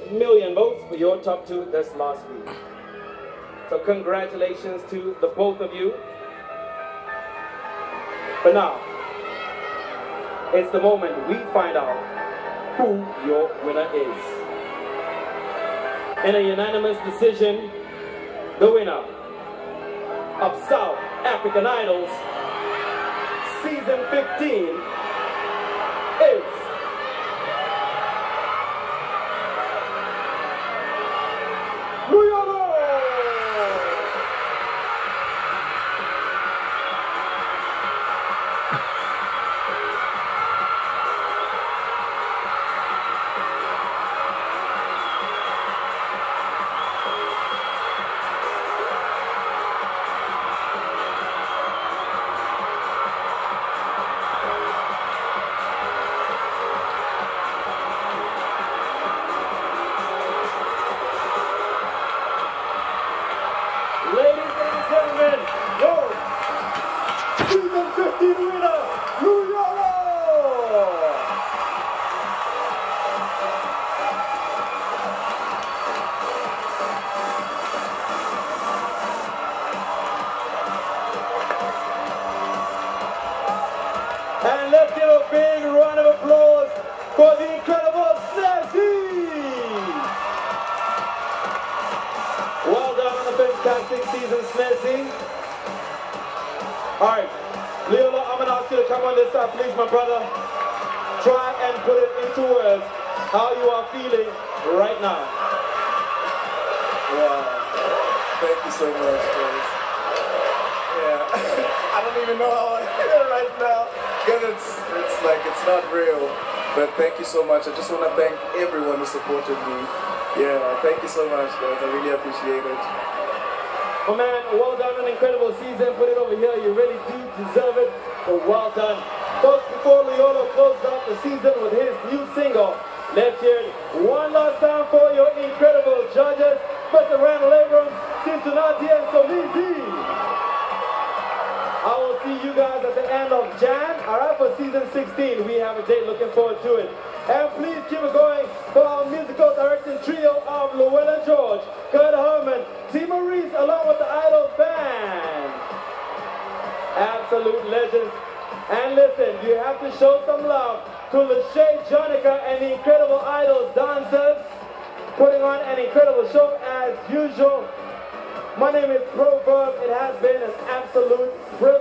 million votes for your top two this last week. So congratulations to the both of you. But now, it's the moment we find out who your winner is. In a unanimous decision, the winner of South African Idols Season 15 is Luyolo! Ladies and gentlemen, your Season 15 winner, Luyolo! And let's give a big round of applause for the incredible Snazzy! Well done on a fantastic season, Snazzy. Alright, Luyolo, I'm going to ask you to come on this side, please, my brother. Try and put it into words how you are feeling right now. Wow. Thank you so much, guys. Yeah. I don't even know how I feel right now. Because it's like, it's not real. But thank you so much. I just want to thank everyone who supported me. Yeah, thank you so much, guys. I really appreciate it. Oh man, well done, an incredible season. Put it over here. You really do deserve it. So well done. Folks, before Luyolo closed out the season with his new single, let's hear it one last time for your incredible judges, Mr. Randall Abrams, Cincinnati, and Solizi. I will see you guys at the end of Jan. Alright, for season 16, we have a date, looking forward to it. And please keep it going for our musical directing trio of Llewellyn George, Kurt Herman, T. Maurice, along with the Idol Band. Absolute legends. And listen, you have to show some love to Lachey Jonica and the Incredible Idols dancers, putting on an incredible show as usual. My name is Proverb. It has been an absolute privilege.